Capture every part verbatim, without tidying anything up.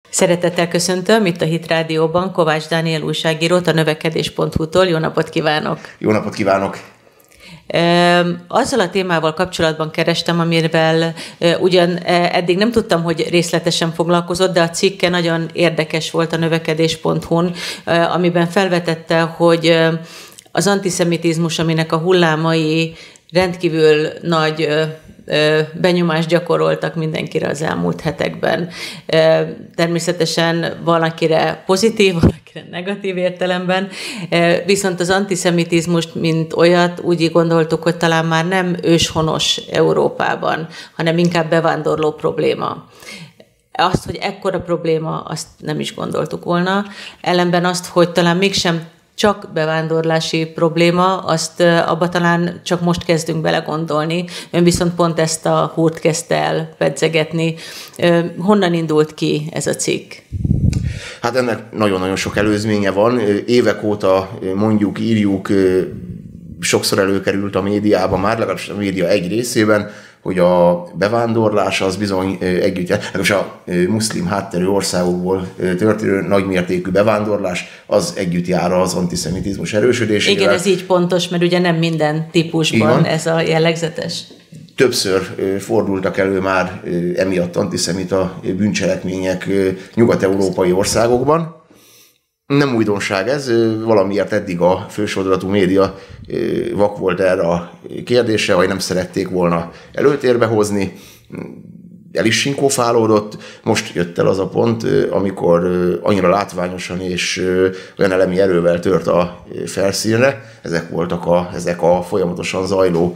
Szeretettel köszöntöm itt a Hit Rádióban Kovács Dániel újságírót, a növekedés pont hu-tól. Jó napot kívánok! Jó napot kívánok! Azzal a témával kapcsolatban kerestem, amivel ugyan eddig nem tudtam, hogy részletesen foglalkozott, de a cikke nagyon érdekes volt a növekedés pont hu-n, amiben felvetette, hogy az antiszemitizmus, aminek a hullámai rendkívül nagy benyomást gyakoroltak mindenkire az elmúlt hetekben. Természetesen valakire pozitív, valakire negatív értelemben, viszont az antiszemitizmust, mint olyat, úgy gondoltuk, hogy talán már nem őshonos Európában, hanem inkább bevándorló probléma. Azt, hogy ekkora probléma, azt nem is gondoltuk volna. Ellenben azt, hogy talán mégsem csak bevándorlási probléma, azt abba talán csak most kezdünk belegondolni. Ön viszont pont ezt a húrt kezdte el pedzegetni. Honnan indult ki ez a cikk? Hát ennek nagyon-nagyon sok előzménye van. Évek óta mondjuk, írjuk, sokszor előkerült a médiában, már legalábbis a média egy részében, hogy a bevándorlás az bizony együtt, legalábbis a muszlim hátterű országokból történő nagymértékű bevándorlás, az együtt jár az antiszemitizmus erősödésével. Igen, ez így pontos, mert ugye nem minden típusban ez a jellegzetes. Többször fordultak elő már emiatt antiszemita bűncselekmények nyugat-európai országokban. Nem újdonság ez, valamiért eddig a fősodratú média vak volt erre a kérdésre, vagy nem szerették volna előtérbe hozni. El is sinkófálódott. Most jött el az a pont, amikor annyira látványosan és olyan elemi erővel tört a felszínre. Ezek voltak a, ezek a folyamatosan zajló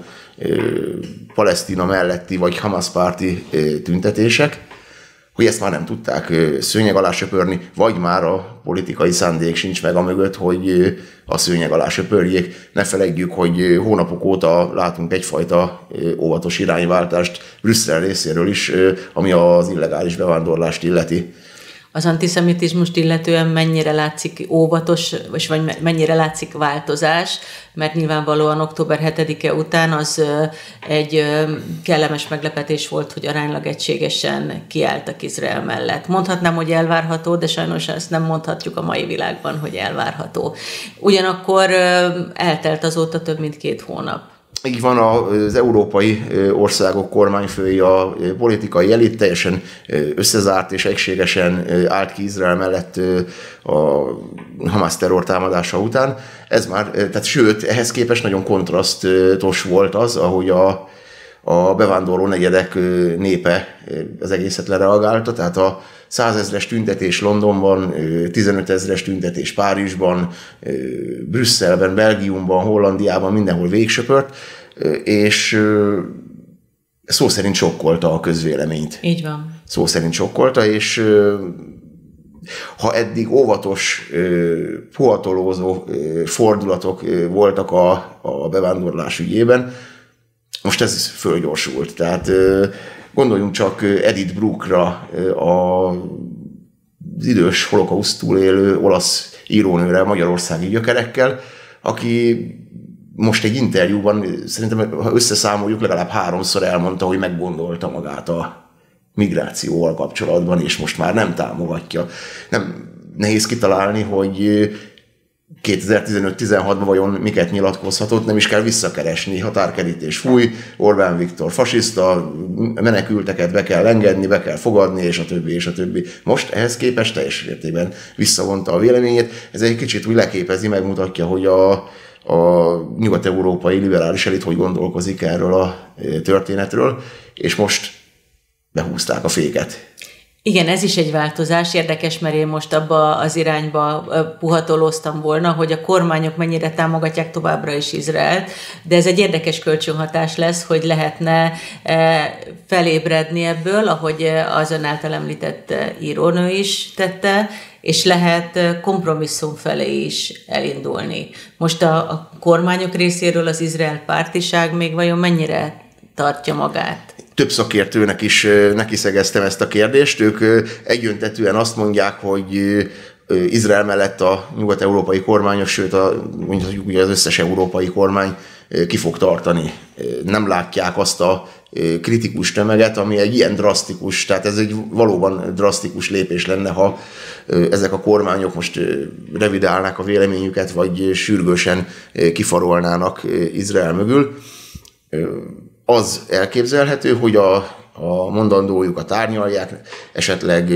Palesztina melletti vagy Hamas párti tüntetések, hogy ezt már nem tudták szőnyeg alá söpörni, vagy már a politikai szándék sincs meg amögött, hogy a szőnyeg alá söpörjék. Ne feledjük, hogy hónapok óta látunk egyfajta óvatos irányváltást Brüsszel részéről is, ami az illegális bevándorlást illeti. Az antiszemitizmust illetően mennyire látszik óvatos, vagy mennyire látszik változás, mert nyilvánvalóan október hetedike után az egy kellemes meglepetés volt, hogy aránylag egységesen kiálltak Izrael mellett. Mondhatnám, hogy elvárható, de sajnos ezt nem mondhatjuk a mai világban, hogy elvárható. Ugyanakkor eltelt azóta több mint két hónap. Így van, az európai országok kormányfői, a politikai elit teljesen összezárt és egységesen állt ki Izrael mellett a Hamas terrortámadása után. Ez már, tehát sőt, ehhez képest nagyon kontrasztos volt az, ahogy a, a bevándorló negyedek népe az egészet lereagálta, tehát a százezres tüntetés Londonban, tizenötezres tüntetés Párizsban, Brüsszelben, Belgiumban, Hollandiában, mindenhol végsöpört, és szó szerint sokkolta a közvéleményt. Így van. Szó szerint sokkolta, és ha eddig óvatos, puhatolózó fordulatok voltak a, a bevándorlás ügyében, most ez fölgyorsult. Tehát gondoljunk csak Edith Bruckra, az idős holokauszt túlélő olasz írónőre magyarországi gyökerekkel, aki most egy interjúban, szerintem ha összeszámoljuk, legalább háromszor elmondta, hogy meggondolta magát a migrációval kapcsolatban, és most már nem támogatja. Nem nehéz kitalálni, hogy kétezer-tizenöt-tizenhatban vajon miket nyilatkozhatott, nem is kell visszakeresni, határkerítés fúj, Orbán Viktor fasiszta, menekülteket be kell engedni, be kell fogadni, és a többi, és a többi. Most ehhez képest teljes mértékben visszavonta a véleményét. Ez egy kicsit úgy leképezi, megmutatja, hogy a, a nyugat-európai liberális elit hogy gondolkozik erről a történetről, és most behúzták a féket. Igen, ez is egy változás. Érdekes, mert én most abba az irányba puhatolóztam volna, hogy a kormányok mennyire támogatják továbbra is Izraelt, de ez egy érdekes kölcsönhatás lesz, hogy lehetne felébredni ebből, ahogy az ön által említett írónő is tette, és lehet kompromisszum felé is elindulni. Most a, a kormányok részéről az Izrael pártiság még vajon mennyire tartja magát? Több szakértőnek is nekiszegeztem ezt a kérdést. Ők egyöntetűen azt mondják, hogy Izrael mellett a nyugat-európai kormányok, sőt a, mondjuk az összes európai kormány ki fog tartani. Nem látják azt a kritikus tömeget, ami egy ilyen drasztikus, tehát ez egy valóban drasztikus lépés lenne, ha ezek a kormányok most revidálnák a véleményüket, vagy sürgősen kifarolnának Izrael mögül. Az elképzelhető, hogy a, a mondandójukat árnyalják, esetleg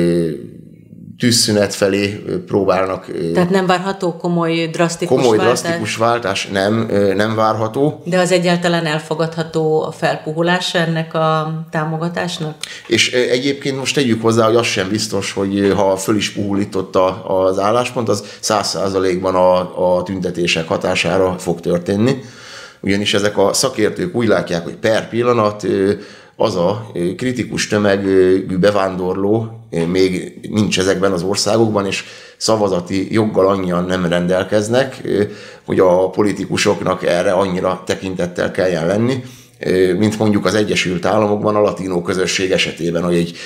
tűzszünet felé próbálnak. Tehát nem várható komoly, drasztikus komoly, váltás? Komoly, drasztikus váltás nem, nem várható. De az egyáltalán elfogadható a felpuhulása ennek a támogatásnak? És egyébként most tegyük hozzá, hogy az sem biztos, hogy ha föl is puhul itt ott az álláspont, az száz százalékban a, a tüntetések hatására fog történni. Ugyanis ezek a szakértők úgy látják, hogy per pillanat az a kritikus tömegű bevándorló még nincs ezekben az országokban, és szavazati joggal annyian nem rendelkeznek, hogy a politikusoknak erre annyira tekintettel kelljen lenni, mint mondjuk az Egyesült Államokban a latinó közösség esetében, hogy egy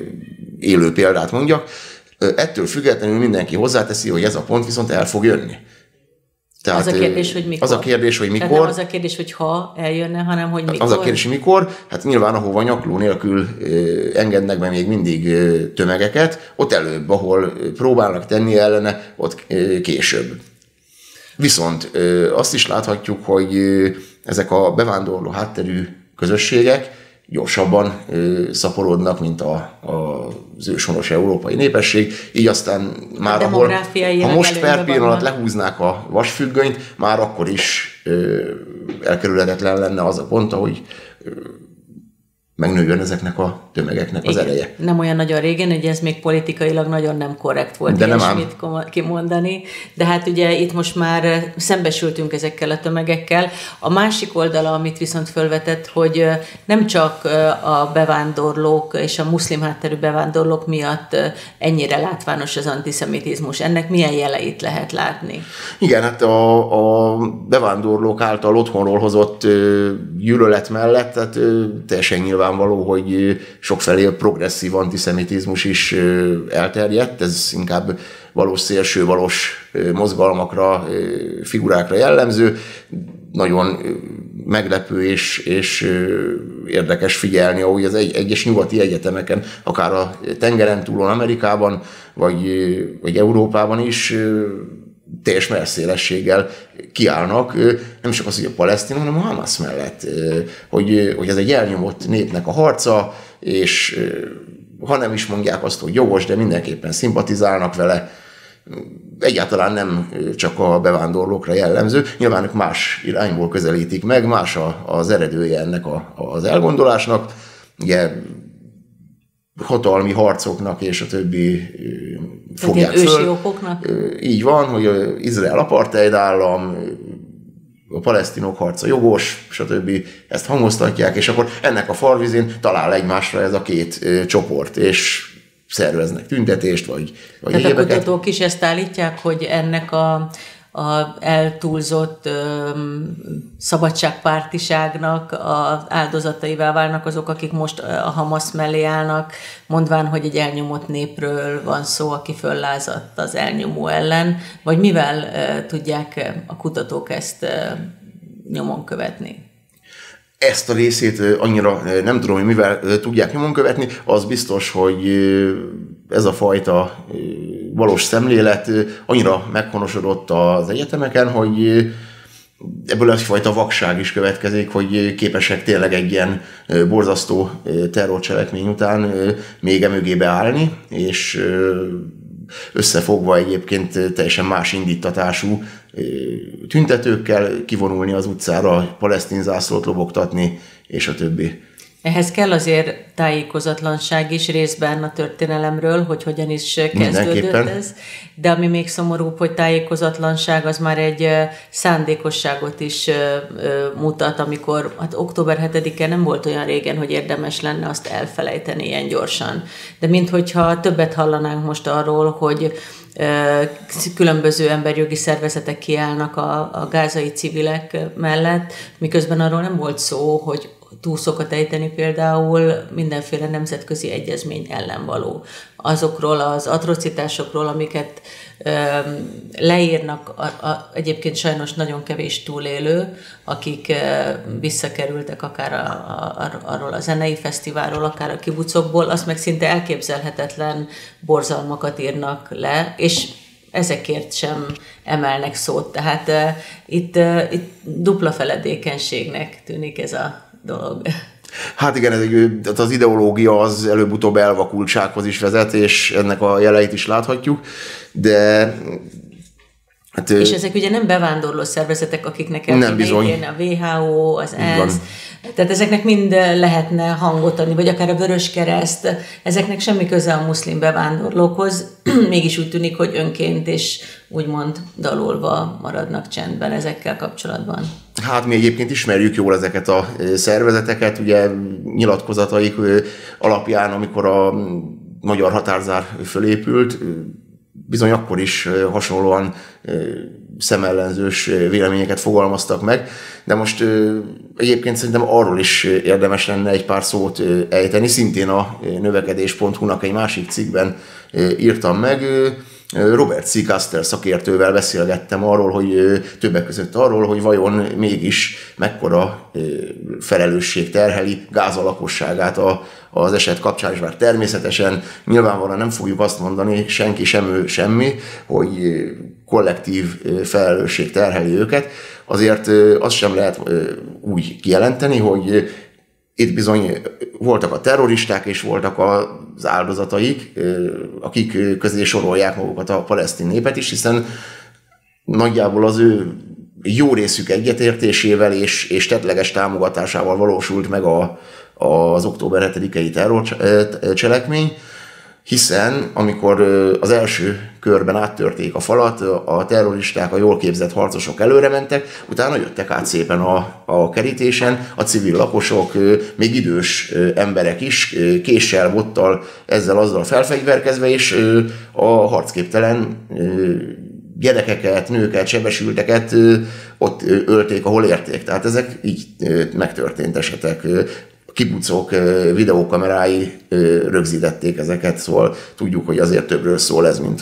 élő példát mondjak. Ettől függetlenül mindenki hozzáteszi, hogy ez a pont viszont el fog jönni. Tehát, az a kérdés, hogy mikor. Az a kérdés, hogy mikor. Tehát nem az a kérdés, hogy ha eljönne, hanem hogy mikor. Az a kérdés, hogy mikor. Hát nyilván, ahova nyakló nélkül engednek be még mindig tömegeket, ott előbb, ahol próbálnak tenni ellene, ott később. Viszont azt is láthatjuk, hogy ezek a bevándorló hátterű közösségek gyorsabban szaporodnak, mint a, a, az őshonos európai népesség, így aztán már ahol, ha most per pillanat lehúznák a vasfüggönyt, már akkor is ö, elkerülhetetlen lenne az a pont, hogy ö, megnőjön ezeknek a tömegeknek az Igen. ereje. Nem olyan nagyon régen, hogy ez még politikailag nagyon nem korrekt volt de ilyesmit kimondani, de hát ugye itt most már szembesültünk ezekkel a tömegekkel. A másik oldala, amit viszont felvetett, hogy nem csak a bevándorlók és a muszlim hátterű bevándorlók miatt ennyire látványos az antiszemitizmus. Ennek milyen jeleit lehet látni? Igen, hát a, a bevándorlók által otthonról hozott gyűlölet mellett, tehát teljesen nyilván való, hogy sokfelé a progresszív antiszemitizmus is elterjedt, ez inkább valós szélső valós mozgalmakra, figurákra jellemző. Nagyon meglepő és, és érdekes figyelni, ahogy az egy, egyes nyugati egyetemeken, akár a tengeren túlon Amerikában, vagy, vagy Európában is teljes merszélességgel kiállnak, nem csak az, hogy a palesztin, hanem a Hamas mellett, hogy, hogy ez egy elnyomott népnek a harca, és ha nem is mondják azt, hogy jogos, de mindenképpen szimpatizálnak vele, egyáltalán nem csak a bevándorlókra jellemző, nyilván ők más irányból közelítik meg, más az eredője ennek a, az elgondolásnak, ugye hatalmi harcoknak és a többi fogják föl. Ősi okoknak? Így van, hogy Izrael apartheid állam, a palesztinok harca jogos, stb. Ezt hangoztatják, és akkor ennek a farvizén talál egymásra ez a két csoport, és szerveznek tüntetést, vagy, vagy Tehát egyébeket. a kutatók is ezt állítják, hogy ennek a a eltúlzott öm, szabadságpártiságnak az áldozataivá válnak azok, akik most a Hamas mellé állnak, mondván, hogy egy elnyomott népről van szó, aki föllázadt az elnyomó ellen, vagy mivel uh, tudják a kutatók ezt uh, nyomon követni? Ezt a részét annyira nem tudom, hogy mivel tudják nyomon követni, az biztos, hogy ez a fajta valós szemlélet annyira meghonosodott az egyetemeken, hogy ebből egyfajta vakság is következik, hogy képesek tényleg egy ilyen borzasztó terrorcselekmény után még emögébe állni, és összefogva egyébként teljesen más indítatású tüntetőkkel kivonulni az utcára, palesztin zászlót lobogtatni, és a többi. Ehhez kell azért tájékozatlanság is részben a történelemről, hogy hogyan is kezdődött ez. De ami még szomorúbb, hogy tájékozatlanság az már egy szándékosságot is mutat, amikor hát október hetedike nem volt olyan régen, hogy érdemes lenne azt elfelejteni ilyen gyorsan. De minthogyha többet hallanánk most arról, hogy különböző emberjogi szervezetek kiállnak a, a gázai civilek mellett, miközben arról nem volt szó, hogy túszokat ejteni például mindenféle nemzetközi egyezmény ellen való. Azokról az atrocitásokról, amiket ö, leírnak a, a, egyébként sajnos nagyon kevés túlélő, akik ö, visszakerültek akár a, a, arról a zenei fesztiválról, akár a kibucokból, azt meg szinte elképzelhetetlen borzalmakat írnak le, és ezekért sem emelnek szót. Tehát uh, itt, uh, itt dupla feledékenységnek tűnik ez a dolog. Hát igen, ez egy, az ideológia az előbb-utóbb elvakultsághoz is vezet, és ennek a jeleit is láthatjuk, de... Hát, és ezek ugye nem bevándorló szervezetek, akiknek el kéne ítélni a vé há ó, az ENSZ, tehát ezeknek mind lehetne hangot adni, vagy akár a Vöröskereszt, ezeknek semmi köze a muszlim bevándorlókhoz, mégis úgy tűnik, hogy önként és úgymond dalolva maradnak csendben ezekkel kapcsolatban. Hát mi egyébként ismerjük jól ezeket a szervezeteket, ugye nyilatkozataik alapján, amikor a magyar határzár fölépült, bizony akkor is hasonlóan szemellenzős véleményeket fogalmaztak meg, de most egyébként szerintem arról is érdemes lenne egy pár szót ejteni, szintén a növekedés pont hu-nak egy másik cikkben írtam meg. Robert C. Kastel szakértővel beszélgettem arról, hogy többek között arról, hogy vajon mégis mekkora felelősség terheli Gáza lakosságát a, az eset kapcsán, és már természetesen nyilvánvalóan nem fogjuk azt mondani, senki sem ő semmi, hogy kollektív felelősség terheli őket, azért azt sem lehet úgy kijelenteni, hogy itt bizony voltak a terroristák, és voltak az áldozataik, akik közé sorolják magukat a palesztin népet is, hiszen nagyjából az ő jó részük egyetértésével és, és tettleges támogatásával valósult meg a, az október hetedikei terrorcselekmény, hiszen amikor az első körben áttörték a falat, a terroristák, a jól képzett harcosok előre mentek, utána jöttek át szépen a, a kerítésen, a civil lakosok, még idős emberek is, késsel, bottal, ezzel, azzal felfegyverkezve, és a harcképtelen gyerekeket, nőket, sebesülteket ott ölték, ahol érték. Tehát ezek így megtörtént esetek. Kibucok videókamerái rögzítették ezeket, szóval tudjuk, hogy azért többről szól ez, mint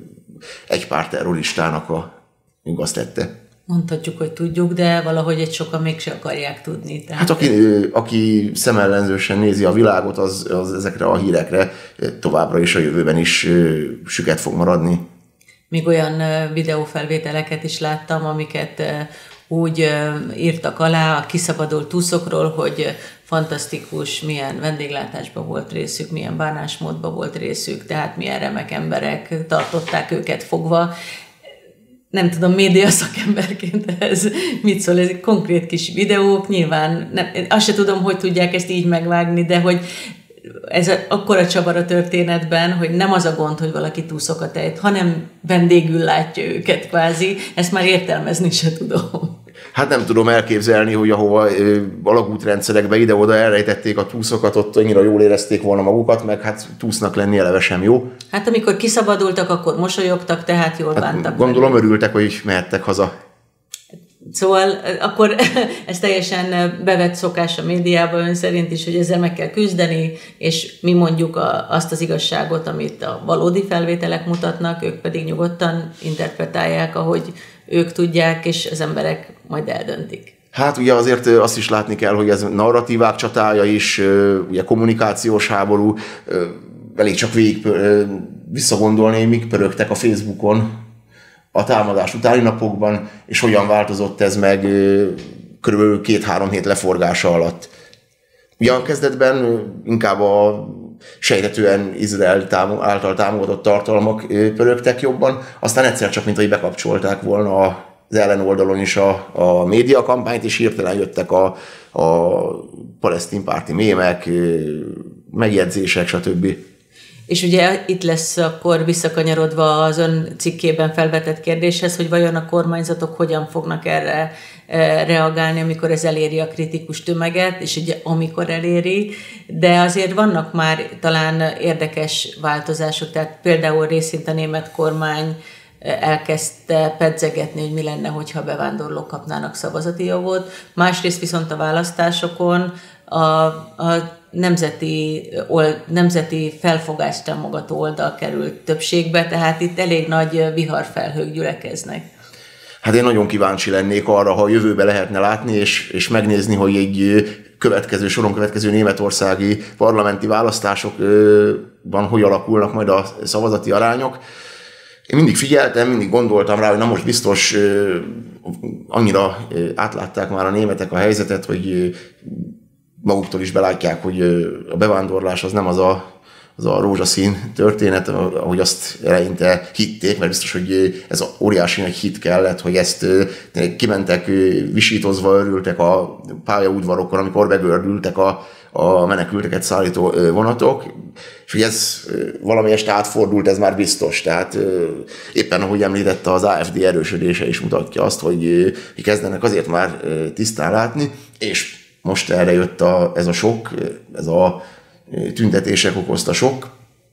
egy pár terroristának a igaz tette. Mondhatjuk, hogy tudjuk, de valahogy egy sokan mégse akarják tudni. Tehát... Hát aki, aki szemellenzősen nézi a világot, az, az ezekre a hírekre továbbra is a jövőben is süket fog maradni. Még olyan videófelvételeket is láttam, amiket úgy írtak alá a kiszabadult túszokról, hogy fantasztikus, milyen vendéglátásban volt részük, milyen bánásmódban volt részük, tehát milyen remek emberek tartották őket fogva. Nem tudom, média szakemberként ez mit szól, ez konkrét kis videók, nyilván nem, azt se tudom, hogy tudják ezt így megvágni, de hogy ez akkora csavar a történetben, hogy nem az a gond, hogy valaki túszokat ejt, hanem vendégül látja őket kvázi, ezt már értelmezni se tudom. Hát nem tudom elképzelni, hogy ahova alagútrendszerekbe ide-oda elrejtették a túszokat, ott annyira jól érezték volna magukat, meg hát túsznak lenni eleve sem jó. Hát amikor kiszabadultak, akkor mosolyogtak, tehát jól hát bántak. Gondolom velük. Örültek, hogy mehettek haza. Szóval akkor ez teljesen bevett szokás a médiában ön szerint is, hogy ezzel meg kell küzdeni, és mi mondjuk a, azt az igazságot, amit a valódi felvételek mutatnak, ők pedig nyugodtan interpretálják, ahogy ők tudják, és az emberek majd eldöntik. Hát ugye azért azt is látni kell, hogy ez narratívák csatája is, ugye kommunikációs háború, elég csak végig visszagondolni, mik pörögtek a Facebookon a támadás utáni napokban, és hogyan változott ez meg körülbelül két-három hét leforgása alatt. Ugyan kezdetben inkább a sejtetően Izrael által támogatott tartalmak pörögtek jobban, aztán egyszer csak, mint hogy bekapcsolták volna az ellenoldalon is a, a médiakampányt, és hirtelen jöttek a, a palesztin párti mémek, megjegyzések, stb. És ugye itt lesz akkor visszakanyarodva az ön cikkében felvetett kérdéshez, hogy vajon a kormányzatok hogyan fognak erre reagálni, amikor ez eléri a kritikus tömeget, és ugye amikor eléri, de azért vannak már talán érdekes változások, tehát például részint a német kormány elkezdte pedzegetni, hogy mi lenne, hogyha bevándorlók kapnának szavazati jogot. Másrészt viszont a választásokon a, a nemzeti, nemzeti felfogást támogató oldal került többségbe, tehát itt elég nagy viharfelhők gyülekeznek. Hát én nagyon kíváncsi lennék arra, ha a jövőbe lehetne látni, és, és megnézni, hogy egy következő, soron következő németországi parlamenti választásokban hogy alakulnak majd a szavazati arányok. Én mindig figyeltem, mindig gondoltam rá, hogy na most biztos annyira átlátták már a németek a helyzetet, hogy maguktól is belátják, hogy a bevándorlás az nem az a, az a rózsaszín történet, ahogy azt eleinte hitték, mert biztos, hogy ez óriási nagy hit kellett, hogy ezt kimentek visítozva, örültek a pályaudvarokon, amikor begördültek a, a menekülteket szállító vonatok, és hogy ez valamelyest átfordult, ez már biztos. Tehát éppen ahogy említette, az á ef dé erősödése is mutatja azt, hogy kezdenek azért már tisztán látni, és most erre jött a, ez a sok, ez a tüntetések okozta sok.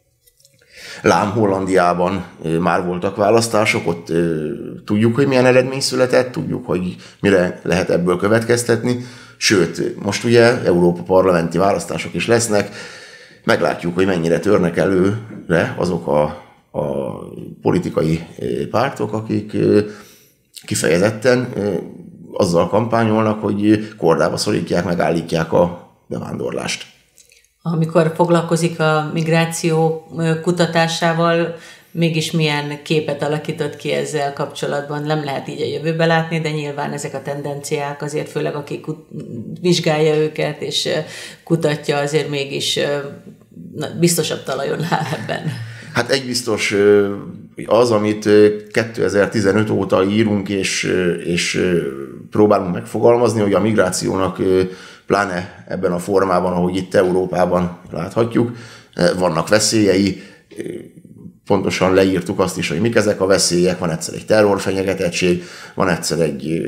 Lám Hollandiában már voltak választások, ott tudjuk, hogy milyen eredmény született, tudjuk, hogy mire lehet ebből következtetni. Sőt, most ugye Európa parlamenti választások is lesznek, meglátjuk, hogy mennyire törnek előre azok a, a politikai pártok, akik kifejezetten azzal kampányolnak, hogy kordába szorítják, megállítják a bevándorlást. Amikor foglalkozik a migráció kutatásával, mégis milyen képet alakított ki ezzel kapcsolatban? Nem lehet így a jövőbe látni, de nyilván ezek a tendenciák azért, főleg aki vizsgálja őket és kutatja, azért mégis biztosabb talajon áll ebben. Hát egy biztos az, amit kétezer-tizenöt óta írunk és, és próbálunk megfogalmazni, hogy a migrációnak pláne ebben a formában, ahogy itt Európában láthatjuk, vannak veszélyei, pontosan leírtuk azt is, hogy mik ezek a veszélyek, van egyszer egy terrorfenyegetettség, van egyszer egy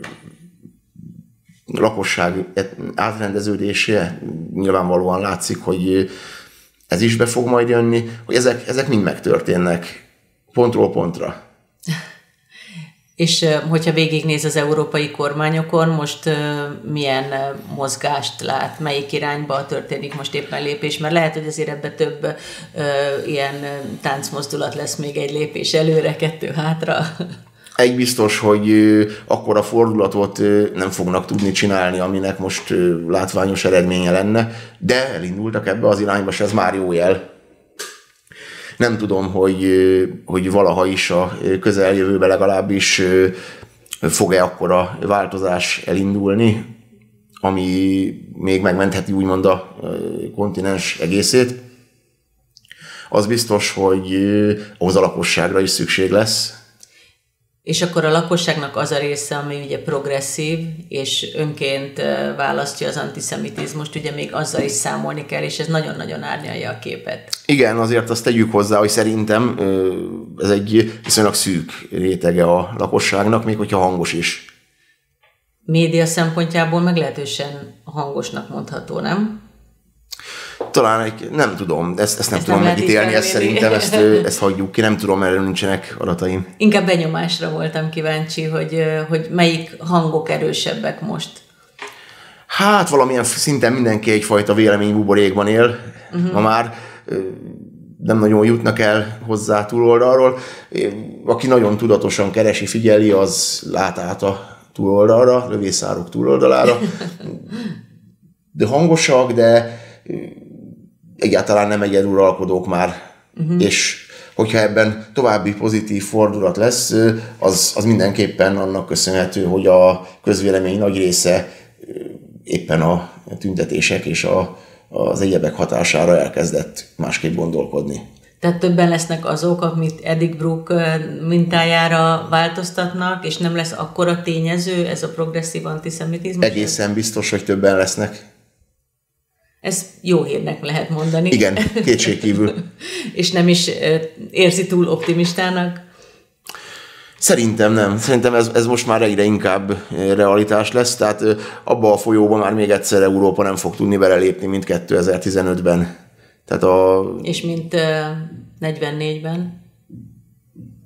lakosság átrendeződése, nyilvánvalóan látszik, hogy ez is be fog majd jönni, hogy ezek, ezek mind megtörténnek pontról pontra. És hogyha végignéz az európai kormányokon, most milyen mozgást lát, melyik irányba történik most éppen lépés, mert lehet, hogy azért ebbe több ilyen táncmozdulat lesz, még egy lépés előre, kettő hátra. Egy biztos, hogy akkora fordulatot nem fognak tudni csinálni, aminek most látványos eredménye lenne, de elindultak ebbe az irányba, és ez már jó jel. Nem tudom, hogy, hogy valaha is a közeljövőben legalábbis fog-e akkora változás elindulni, ami még megmentheti úgymond a kontinens egészét. Az biztos, hogy ahhoz a lakosságra is szükség lesz. És akkor a lakosságnak az a része, ami ugye progresszív, és önként választja az antiszemitizmust, ugye még azzal is számolni kell, és ez nagyon-nagyon árnyalja a képet. Igen, azért azt tegyük hozzá, hogy szerintem ez egy viszonylag szűk rétege a lakosságnak, még hogyha hangos is. Média szempontjából meglehetősen hangosnak mondható, nem? Talán egy, nem tudom, ezt, ezt nem ezt tudom nem megítélni, ezt szerintem ezt, ezt hagyjuk ki, nem tudom, erről nincsenek adataim. Inkább benyomásra voltam kíváncsi, hogy, hogy melyik hangok erősebbek most. Hát valamilyen szinten mindenki egyfajta véleménybuborékban él, uh-huh. Ma már nem nagyon jutnak el hozzá túloldalról. Aki nagyon tudatosan keresi, figyeli, az lát át a túloldalra, lövészárok túloldalára. De hangosak, de egyáltalán nem egyeduralkodók már, uh-huh. És hogyha ebben további pozitív fordulat lesz, az, az mindenképpen annak köszönhető, hogy a közvélemény nagy része éppen a tüntetések és a, az egyebek hatására elkezdett másképp gondolkodni. Tehát többen lesznek azok, amit Edith Bruck mintájára változtatnak, és nem lesz akkora tényező ez a progresszív antiszemitizmus? Egészen biztos, hogy többen lesznek. Ez jó hírnek lehet mondani. Igen, kétségkívül. És nem is érzi túl optimistának? Szerintem nem. Szerintem ez, ez most már egyre inkább realitás lesz, tehát abba a folyóba már még egyszer Európa nem fog tudni belelépni, mint kétezer-tizenötben. Tehát a... És mint uh, negyvennégyben?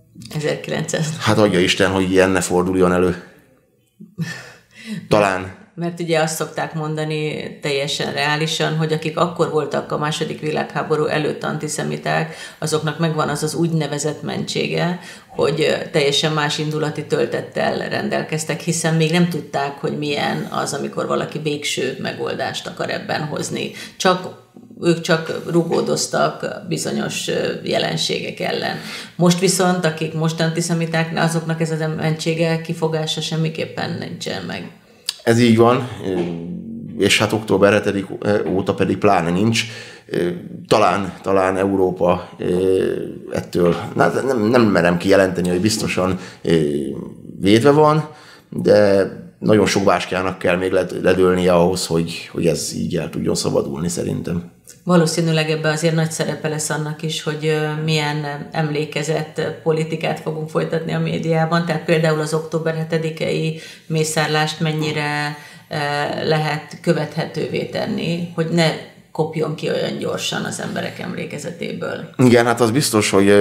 ezerkilencszáz. Hát adja Isten, hogy ilyen ne forduljon elő. Talán. Mert ugye azt szokták mondani teljesen reálisan, hogy akik akkor voltak a második világháború előtt antiszemiták, azoknak megvan az az úgynevezett mentsége, hogy teljesen más indulati töltettel rendelkeztek, hiszen még nem tudták, hogy milyen az, amikor valaki végső megoldást akar ebben hozni. Csak ők csak rugódoztak bizonyos jelenségek ellen. Most viszont, akik most antiszemiták, azoknak ez a mentsége, kifogása semmiképpen nincsen meg. Ez így van, és hát október hetedike óta pedig pláne nincs. Talán, talán Európa ettől, nem, nem merem kijelenteni, hogy biztosan védve van, de nagyon sok bástyának kell még ledőlnie ahhoz, hogy, hogy ez így el tudjon szabadulni szerintem. Valószínűleg ebben azért nagy szerepe lesz annak is, hogy milyen emlékezett politikát fogunk folytatni a médiában, tehát például az október hetedikei mészárlást mennyire lehet követhetővé tenni, hogy ne kopjon ki olyan gyorsan az emberek emlékezetéből. Igen, hát az biztos, hogy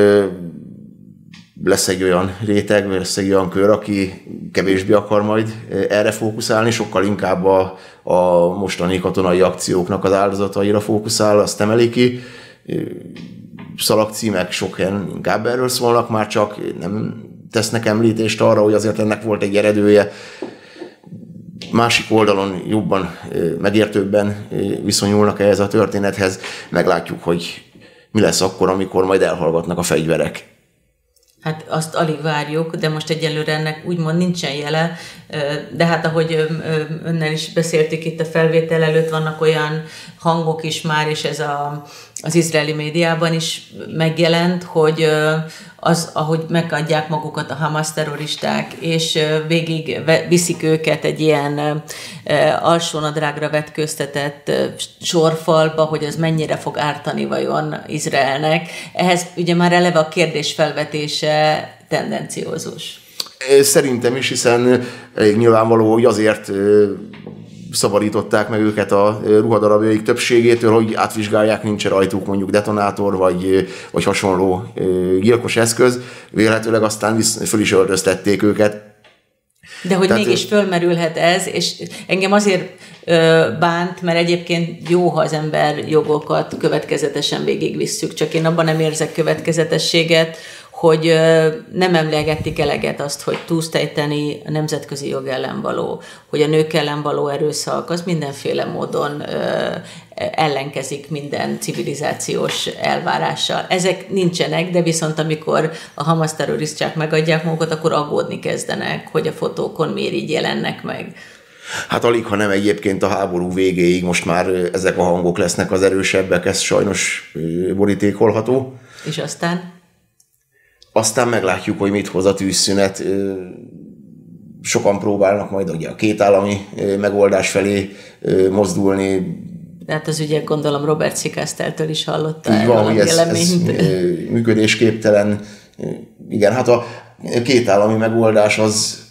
lesz egy olyan réteg, lesz egy olyan kör, aki kevésbé akar majd erre fókuszálni, sokkal inkább a, a mostani katonai akcióknak az áldozataira fókuszál, azt emeli ki. Szalagcímek sok helyen inkább erről szólnak, már csak nem tesznek említést arra, hogy azért ennek volt egy eredője. Másik oldalon jobban, megértőbben viszonyulnak ehhez a történethez. Meglátjuk, hogy mi lesz akkor, amikor majd elhallgatnak a fegyverek. Hát azt alig várjuk, de most egyelőre ennek úgymond nincsen jele, de hát ahogy önnel is beszéltük itt a felvétel előtt, vannak olyan hangok is már, és ez a, az izraeli médiában is megjelent, hogy az, ahogy megadják magukat a Hamas terroristák, és végig viszik őket egy ilyen alsónadrágra vetköztetett sorfalba, hogy az mennyire fog ártani vajon Izraelnek. Ehhez ugye már eleve a kérdés felvetése tendenciózus. Szerintem is, hiszen nyilvánvaló, hogy azért szabadították meg őket a ruhadarabjaik többségétől, hogy átvizsgálják, nincs rajtuk mondjuk detonátor, vagy, vagy hasonló gyilkos eszköz. Vélhetőleg aztán föl is öltöztették őket. De hogy Tehát mégis fölmerülhet ez, és engem azért bánt, mert egyébként jó, ha az ember jogokat következetesen végigvisszük, csak én abban nem érzek következetességet, hogy nem emlegették eleget azt, hogy túlsztejteni a nemzetközi jog ellen való, hogy a nők ellen való erőszak, az mindenféle módon ellenkezik minden civilizációs elvárással. Ezek nincsenek, de viszont amikor a Hamas terroristák megadják magukat, akkor aggódni kezdenek, hogy a fotókon miért így jelennek meg. Hát alig, ha nem egyébként a háború végéig most már ezek a hangok lesznek az erősebbek, ez sajnos borítékolható. És aztán? Aztán meglátjuk, hogy mit hoz a tűzszünet. Sokan próbálnak majd ugye a kétállami megoldás felé mozdulni. De hát az ügyek gondolom Robert Cikaszteltől is hallotta így van, hogy ez, ez működésképtelen. Igen, hát a kétállami megoldás az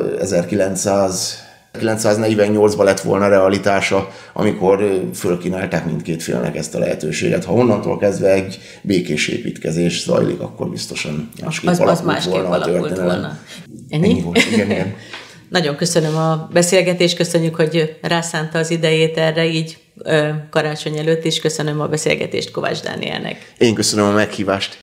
ezerkilencszáznegyvennyolcban lett volna realitása, amikor fölkínálták mindkét félnek ezt a lehetőséget. Ha onnantól kezdve egy békés építkezés zajlik, akkor biztosan másképp az, alakult az másképp volna a történelem. Volna. Ennyi? Ennyi volt, igen, igen. Nagyon köszönöm a beszélgetést, köszönjük, hogy rászánta az idejét erre így karácsony előtt is. Köszönöm a beszélgetést Kovács Dánielnek. Én köszönöm a meghívást.